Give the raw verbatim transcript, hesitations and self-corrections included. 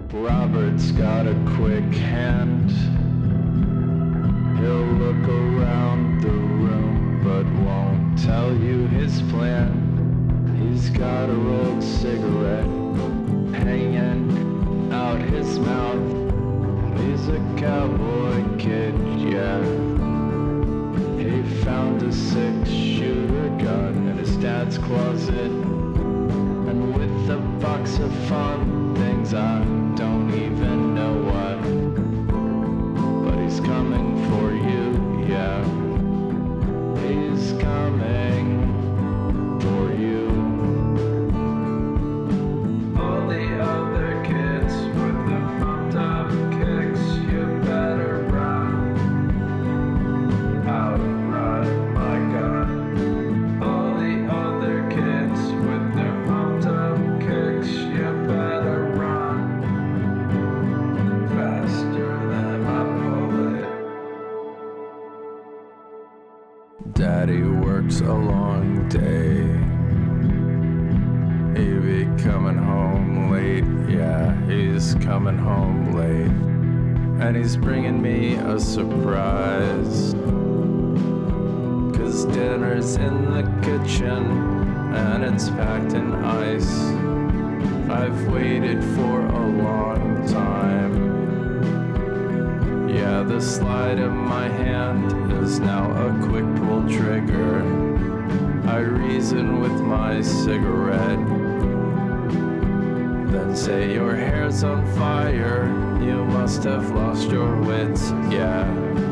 Robert's got a quick hand. He'll look around the room but won't tell you his plan. He's got a rolled cigarette hanging out his mouth. He's a cowboy kid, yeah. He found a six-shooter gun in his dad's closet, and with a box of fun things I don't even know what. But he's coming for you, yeah. He's coming for you. All the other kids with the pumped up kicks, you better run. Out, run, my God. All the other kids with their pumped up kicks, you better run. Faster than a bullet. Daddy works a long day. He be coming home late, yeah, he's coming home late. And he's bringing me a surprise, 'cause dinner's in the kitchen and it's packed in ice. I've waited for a long time. Yeah, the slide of my hand is now a quick pull trigger. I reason with my cigarette, then say your hair's on fire, you must have lost your wits, yeah.